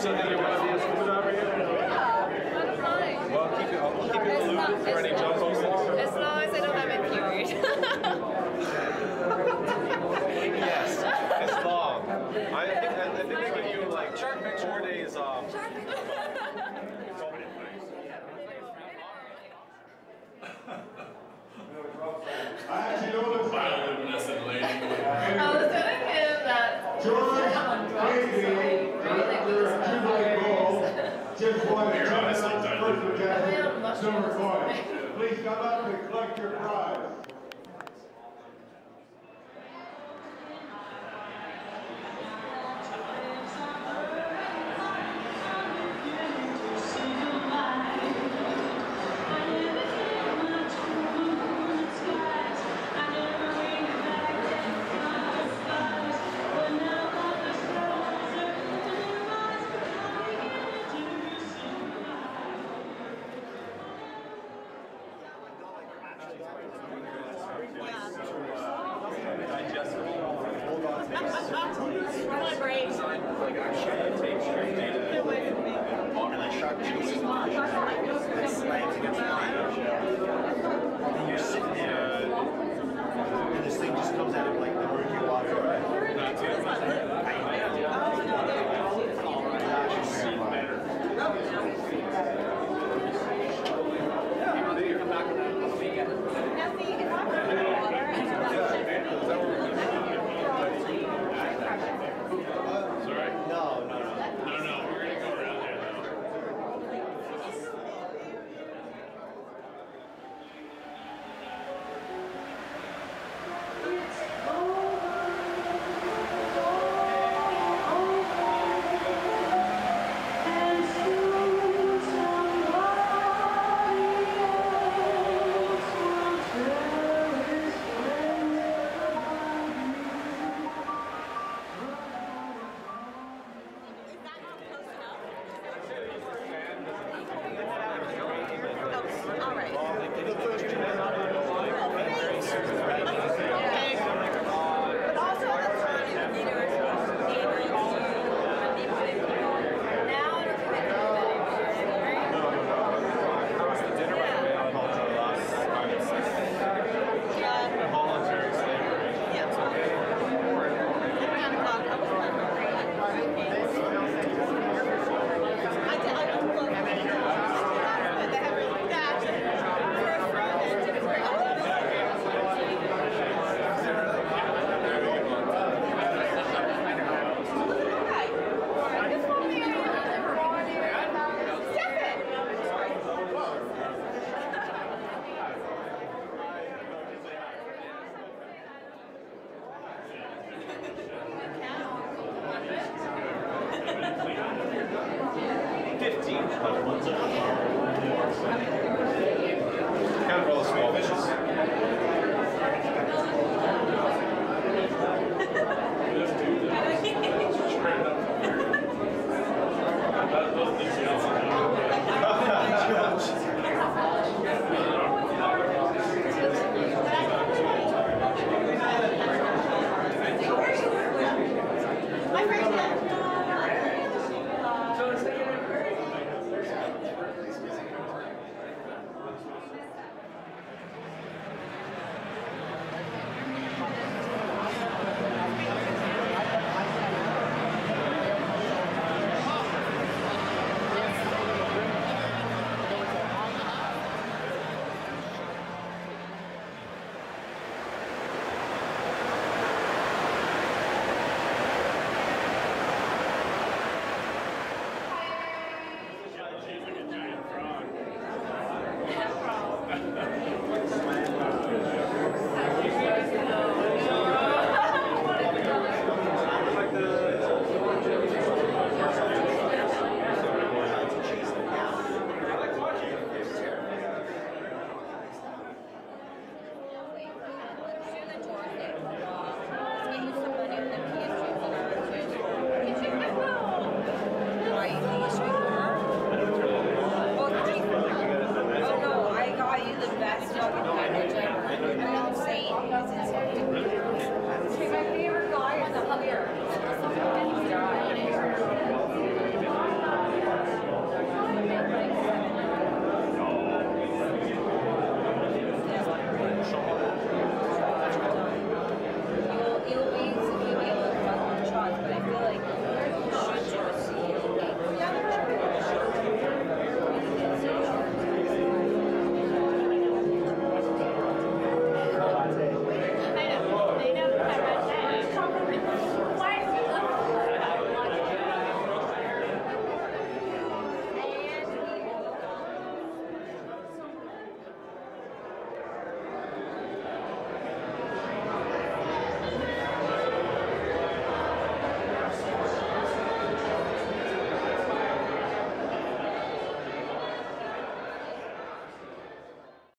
still think you want to be a scuba diver here? Yeah, I don't mind. Well, I'll keep you in the loop for any jump postings. As long as I don't have a period. Yes, it's long. I think they give you like 4 days off. I actually know this bioluminescent lady. I was telling him that just won the honestly silver coin. Please come up and collect your prize. Kind of all the small fishes. My favorite guy is a hugger.